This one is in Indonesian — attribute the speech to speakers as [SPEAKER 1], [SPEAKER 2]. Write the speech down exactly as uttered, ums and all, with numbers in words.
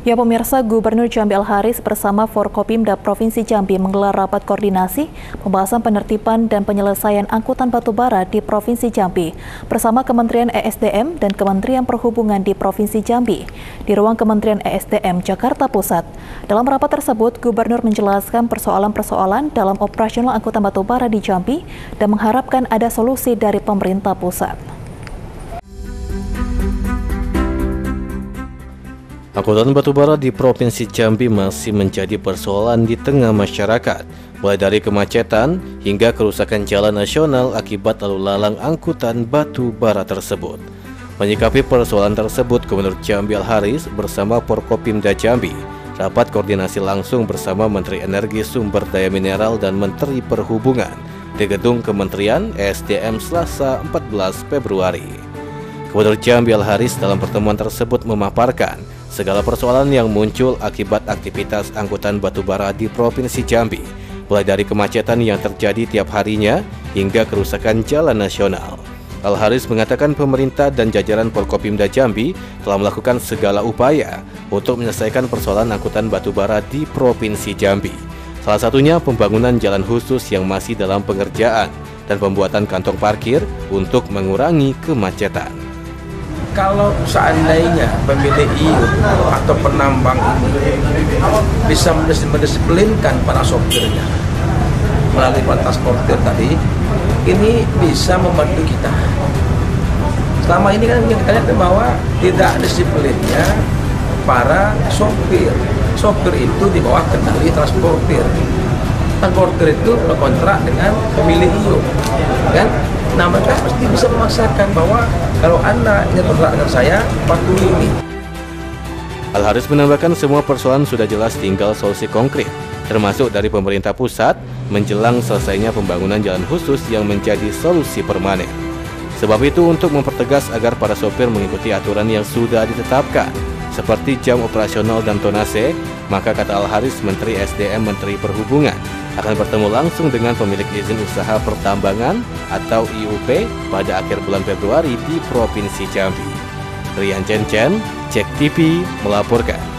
[SPEAKER 1] Ya pemirsa, Gubernur Jambi Al-Haris bersama Forkopimda Provinsi Jambi menggelar rapat koordinasi pembahasan penertiban dan penyelesaian angkutan batubara di Provinsi Jambi bersama Kementerian E S D M dan Kementerian Perhubungan di Provinsi Jambi di ruang Kementerian E S D M Jakarta Pusat. Dalam rapat tersebut, Gubernur menjelaskan persoalan-persoalan dalam operasional angkutan batubara di Jambi dan mengharapkan ada solusi dari pemerintah pusat.
[SPEAKER 2] Angkutan batubara di Provinsi Jambi masih menjadi persoalan di tengah masyarakat, mulai dari kemacetan hingga kerusakan jalan nasional akibat lalu lalang angkutan batubara tersebut. Menyikapi persoalan tersebut, Gubernur Jambi Al-Haris bersama Forkopimda Jambi rapat koordinasi langsung bersama Menteri Energi Sumber Daya Mineral dan Menteri Perhubungan di Gedung Kementerian E S D M Selasa empat belas Februari. Gubernur Jambi Al-Haris dalam pertemuan tersebut memaparkan segala persoalan yang muncul akibat aktivitas angkutan batubara di Provinsi Jambi, mulai dari kemacetan yang terjadi tiap harinya hingga kerusakan jalan nasional. Al-Haris mengatakan pemerintah dan jajaran Forkopimda Jambi telah melakukan segala upaya untuk menyelesaikan persoalan angkutan batubara di Provinsi Jambi. Salah satunya pembangunan jalan khusus yang masih dalam pengerjaan dan pembuatan kantong parkir untuk mengurangi kemacetan.
[SPEAKER 3] Kalau seandainya pemilik I U atau penambang ini bisa mendisiplinkan para sopirnya melalui transportir tadi, ini bisa membantu kita. Selama ini kan kita lihat bahwa tidak disiplinnya para sopir. Sopir itu di bawah kendali transportir. Transportir itu berkontrak dengan pemilik I U, kan? Nah, mereka pasti bisa memaksakan bahwa kalau Anda nyetor dengan saya, patuhi ini.
[SPEAKER 2] Al-Haris menambahkan semua persoalan sudah jelas, tinggal solusi konkret, termasuk dari pemerintah pusat menjelang selesainya pembangunan jalan khusus yang menjadi solusi permanen. Sebab itu untuk mempertegas agar para sopir mengikuti aturan yang sudah ditetapkan, seperti jam operasional dan tonase, maka kata Al-Haris, Menteri S D M, Menteri Perhubungan akan bertemu langsung dengan pemilik izin usaha pertambangan atau I U P pada akhir bulan Februari di Provinsi Jambi. Rian Chen Chen, Cek T V melaporkan.